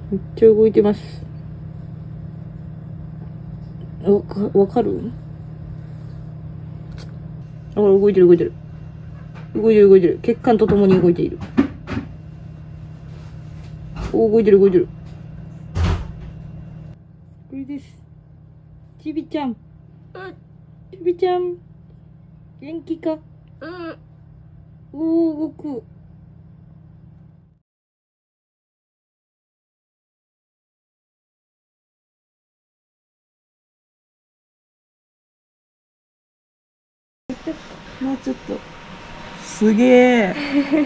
めっちゃ動いてます。わかる？あ、動いてる動いてる。動いてる動いてる。血管とともに動いている。お、動いてる動いてる。これです。ちびちゃん。ちびちゃん。元気か？おー、動く。もうちょっと。すげえ。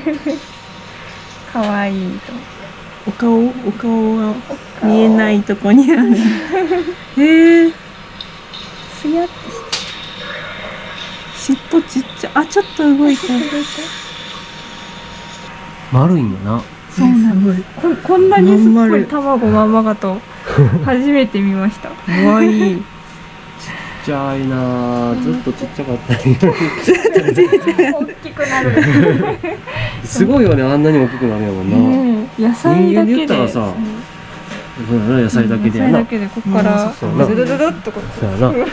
かわいいと。 お顔は見えないとこにある。へえ。 すやって尻尾ちっちゃ。あ、ちょっと動いた。 丸いんやな。 そうなんです。こんなにすっごい卵まんまかと初めて見ました。 かわいい。 ちっちゃいな。ずっとちっちゃかったり。 大きくなる。 すごいよね、あんなに大きくなるやもんな。 野菜だけで。 人間で言ったらさ、野菜だけでやな。 野菜だけでここからドドドドッとこそうやな。 大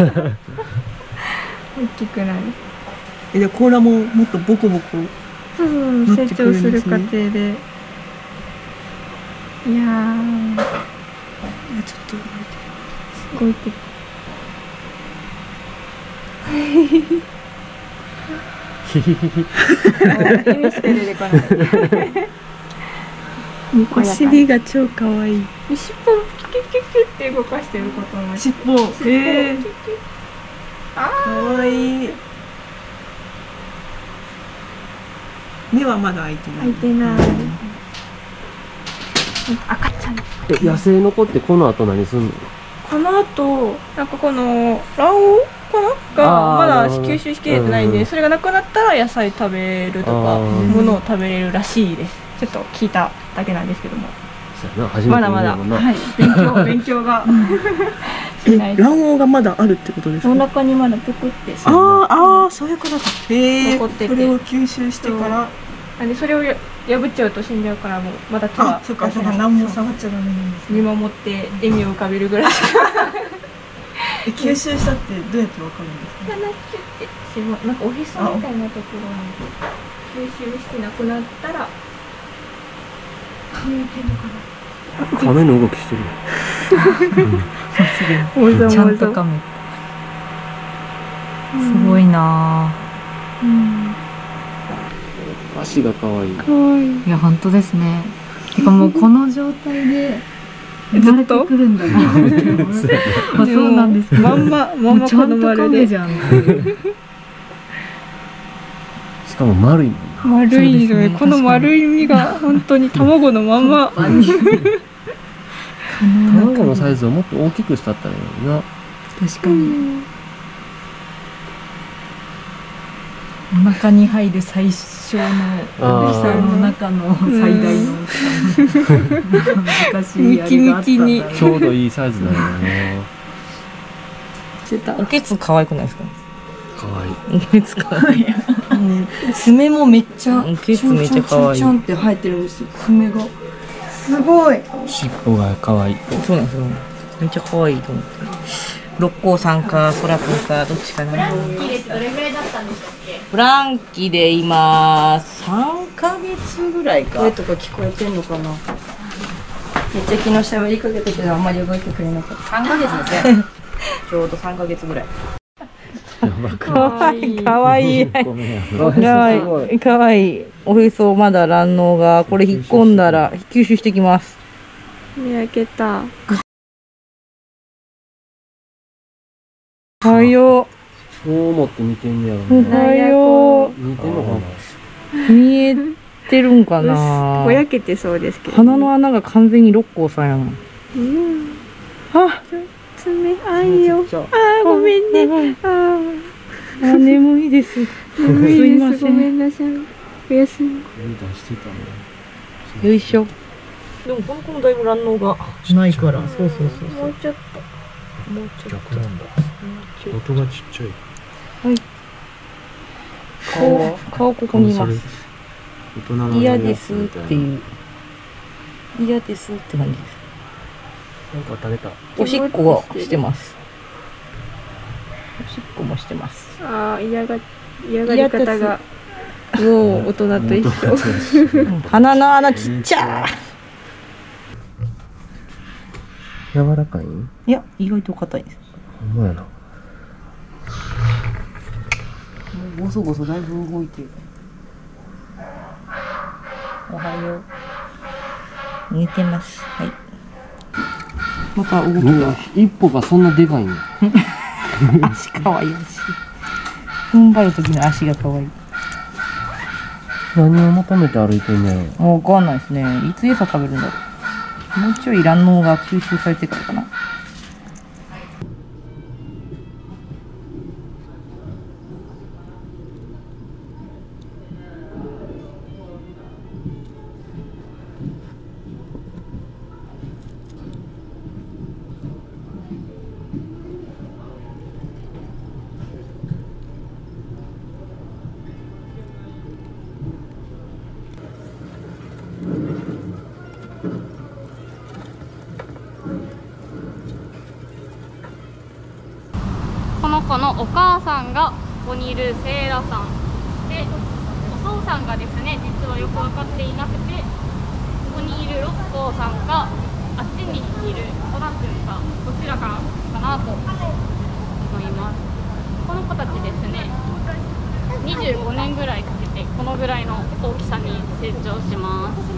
きくなる。 で、甲羅ももっとボコボコ。 成長する過程で。いやー。いや、 ちょっと動いてる。意味して出てこない。 お尻が超可愛い。 尻尾キュキュキュって動かしてることも。 尻尾。可愛い。目はまだ開いてない。 開いてない。赤ちゃん。 野生の子ってこの後何すんの？ この後、なんかこの卵黄かながまだ吸収しきれてないんで、それがなくなったら野菜食べるとかものを食べれるらしいです。ちょっと聞いただけなんですけども。まだまだ、はい、勉強が卵黄がまだあるってことですか？ お腹にまだぷくって。 ああ、そういうことか。 残ってて、 これを吸収してから。 なんでそれを破っちゃうと死んじゃうから、もうまだ手は。 そうか、だから何も触っちゃダメなんです。 見守って笑みを浮かべるぐらいしか。 吸収したってどうやってわかるんですか？ なんかおへそみたいなところに吸収してなくなったら見えてるのかな。 亀の動きしてる。 ちゃんと亀。すごいな。 足が可愛い。 可愛い。 いや本当ですね。てかもうこの状態で生まれてくるんだなって思って。まあそうなんですけど。 まんまちゃんと亀じゃん。 しかも丸いもんな。 丸いのね。この丸い身が本当に卵のまんま。 卵のサイズをもっと大きくしたったらいいな。 確かに。お腹に入る最小の大きさの中の最大の大きさ。難しいあれがあったんだろう。 ちょうどいいサイズだよね。 おけつ可愛くないですか？ 可愛い。 おけつ可愛い。爪もめっちゃ。おけつめっちゃ可愛い。ちょんって生えてるんですよ。爪が。すごい。 尻尾が可愛い。 そうなんですよ。めっちゃ可愛いと思って。六甲さんか、そらくんか、どっちかな。 ブランキーでどれぐらいだったんでしたっけ？ ブランキで今、3ヶ月ぐらいか。声とか聞こえてんのかな。めっちゃ昨日喋りかけたけど、あんまり動いてくれなかった。3ヶ月ですね。ちょうど3ヶ月ぐらい。かわいい。かわいい。かわいい。おへそまだ卵黄が、これ引っ込んだら吸収してきます。 見上げた。 おはよう。そう思って見てんねやろう。おはよう。 見てんのかな。 見えてるんかな。 ぼやけてそうですけど。 鼻の穴が完全に六甲さんやな。あ、 爪あいよ。あ、ごめんね。 あ、眠いです。 眠いです。ごめんなさい。おやすみ。よいしょ。でもこの子もだいぶ卵黄がないから。そうそうそう。 もうちょっと。 もうちょっと。なんだ。音がちっちゃい。 はい。顔ここにいます。嫌ですっていう。 嫌ですって感じです。 なんか食べた。 おしっこはしてます。おしっこもしてます。 ああ、嫌がり方がもう大人と一緒。 鼻の穴ちっちゃ。 柔らかい？ いや、意外と硬いです。 ほんまやな。 もうゴソゴソだいぶ動いてる。おはよう。寝てます。はい。また動きが。 一歩がそんなでかいんや。 足かわいいし。踏ん張る時の足がかわいい。 何を求めて歩いてんのやろ。 わかんないですね。いつ餌食べるんだろう。もうちょい卵黄が吸収されてからかな。 この子のお母さんがここにいるセイラさんで、お父さんがですね、実はよく分かっていなくて、ここにいるロッコーさんか、あっちにいるトラくんか、どちらかなと思います。この子たちですね、25年ぐらいかけてこのぐらいの大きさに成長します。